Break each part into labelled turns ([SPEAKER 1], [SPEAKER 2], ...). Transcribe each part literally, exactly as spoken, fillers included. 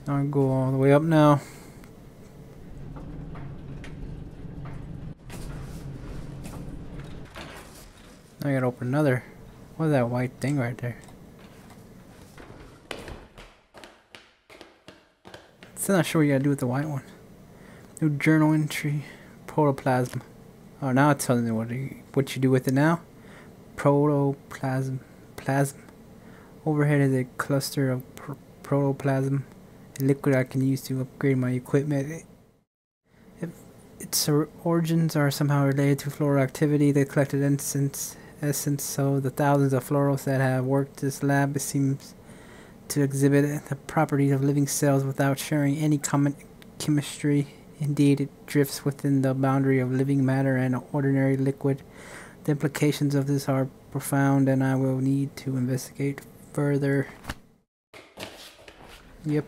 [SPEAKER 1] I'll go all the way up now. Now I gotta open another. What is that white thing right there? Still not sure what you gotta do with the white one. New journal entry. Protoplasm. Oh, now it's telling me what you, what you do with it now. Protoplasm. Plasm. Overhead is a cluster of pr protoplasm, a liquid I can use to upgrade my equipment. If its origins are somehow related to floral activity, the collected essence, essence so the thousands of florals that have worked this lab seems to exhibit the properties of living cells without sharing any common chemistry. Indeed, it drifts within the boundary of living matter and ordinary liquid. The implications of this are profound, and I will need to investigate further. Yep.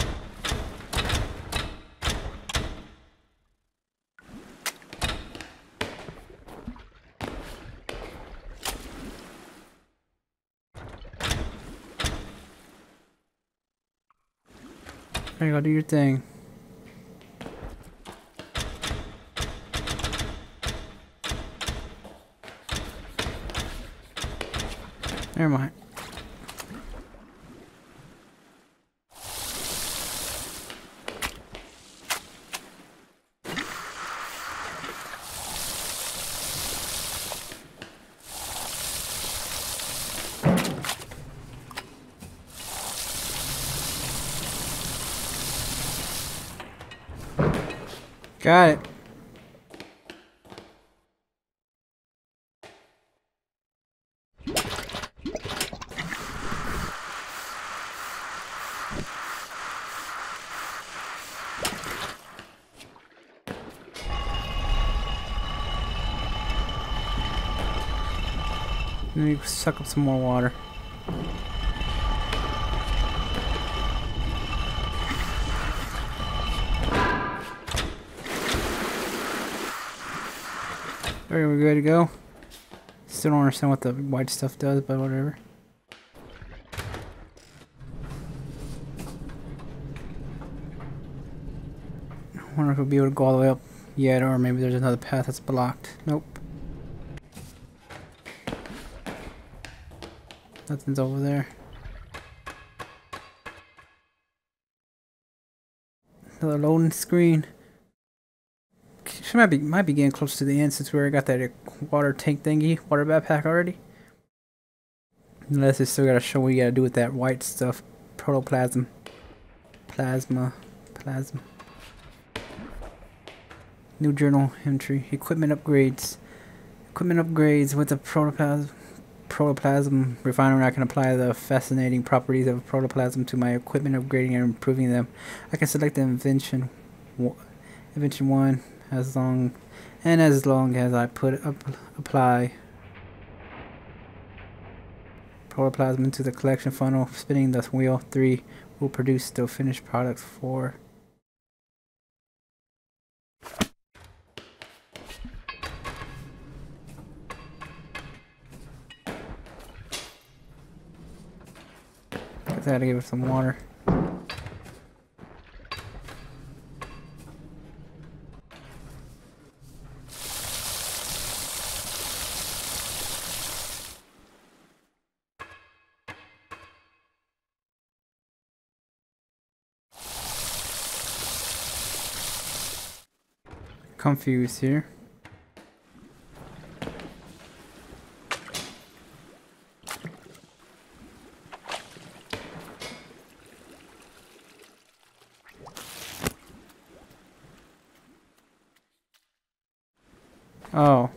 [SPEAKER 1] There you go, do your thing. Never mind. Got it. Let me suck up some more water. Alright, we're good to go. Still don't understand what the white stuff does, but whatever. I wonder if we'll be able to go all the way up yet, or maybe there's another path that's blocked. Nope. Nothing's over there. Another loading screen. She might be might be getting close to the end since we already got that water tank thingy, water backpack already. Unless it's still gotta show what you gotta do with that white stuff. Protoplasm. Plasma. Plasma. New journal entry. Equipment upgrades. Equipment upgrades with the protoplasm. Protoplasm refinery. I can apply the fascinating properties of protoplasm to my equipment, upgrading and improving them. I can select the invention. Invention one. As long and as long as I put up apply protoplasm into the collection funnel, spinning the wheel, three will produce the finished product. Four. Guess I gotta give it some water. Confused here. Oh.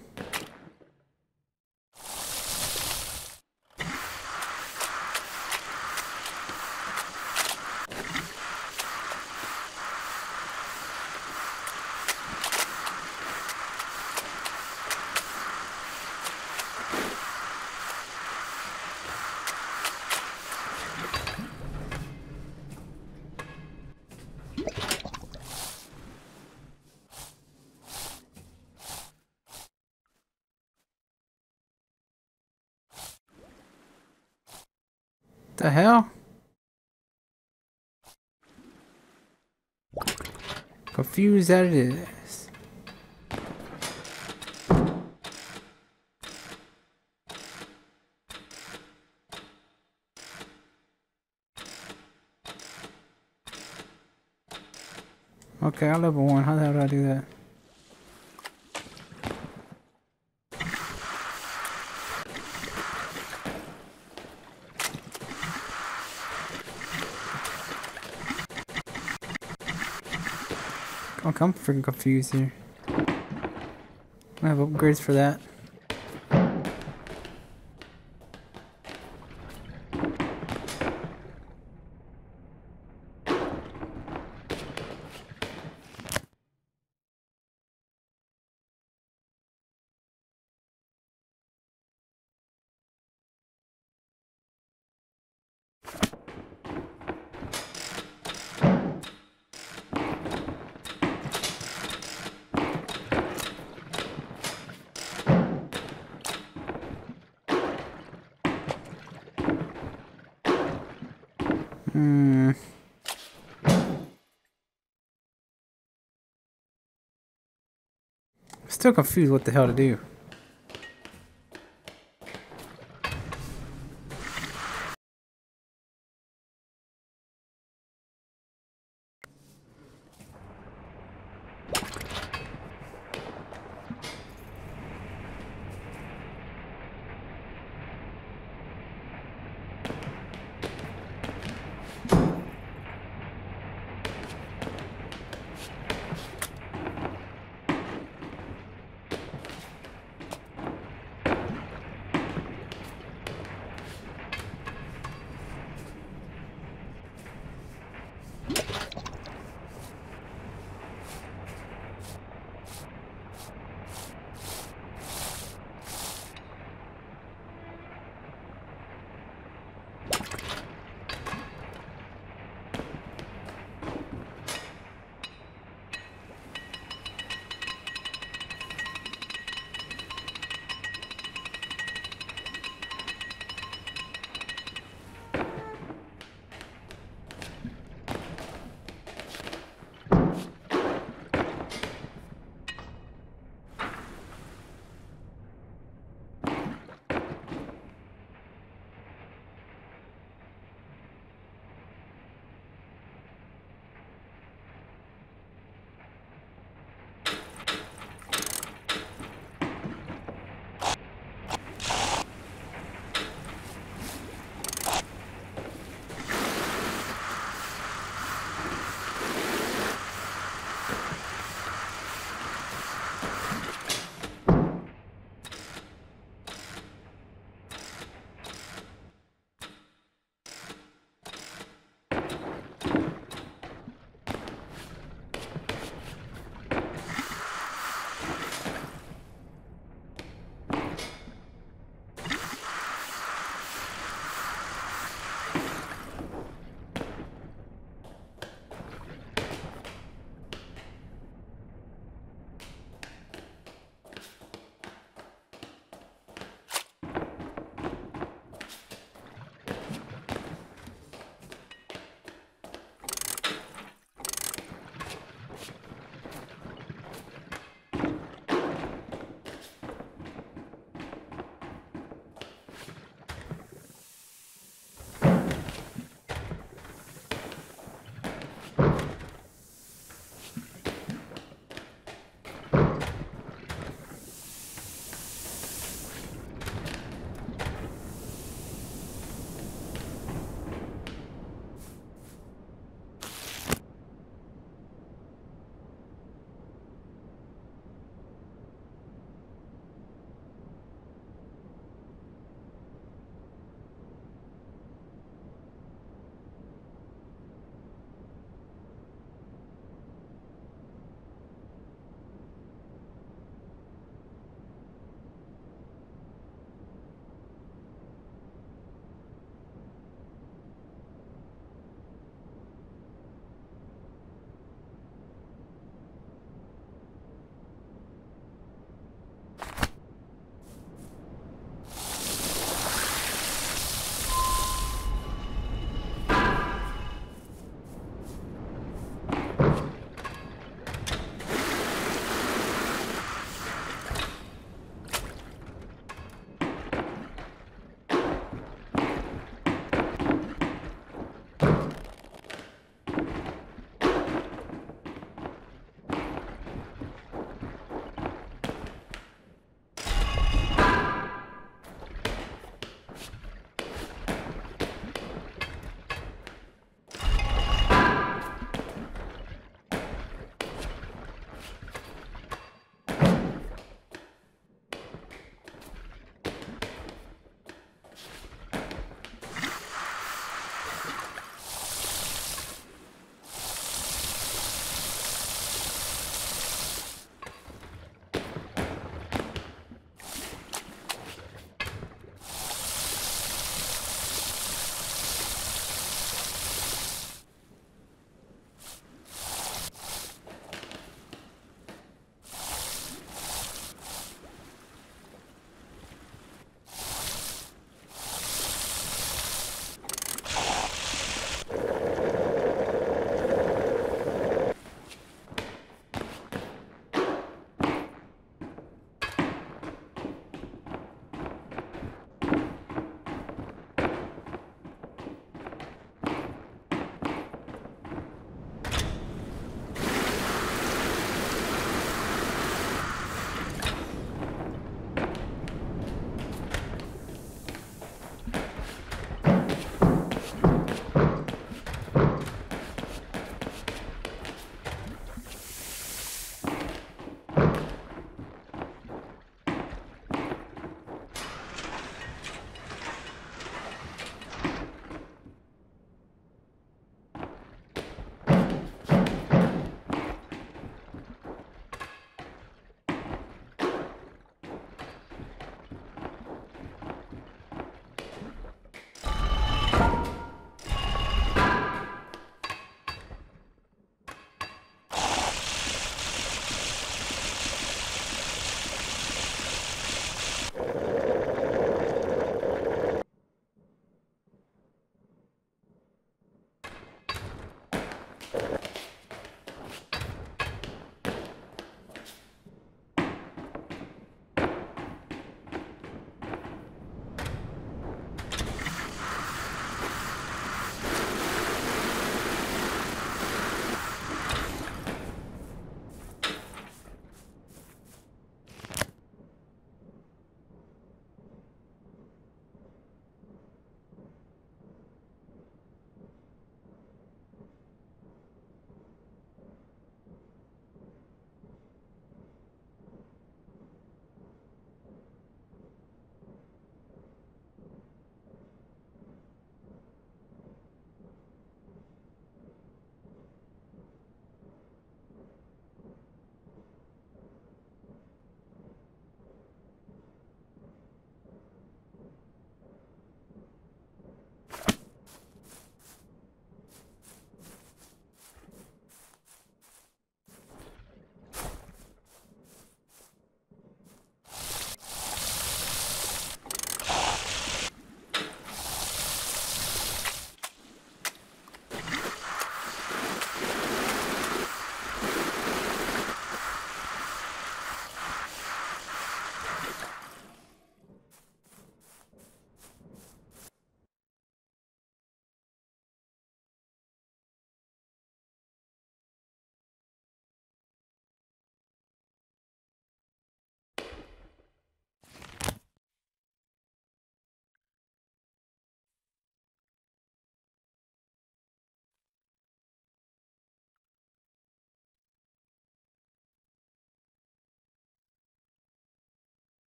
[SPEAKER 1] The hell? Confused that it is. Okay, I'll level one. How the hell do I do that? Okay, I'm freaking confused here. I have upgrades for that. Hmm. Still confused what the hell to do.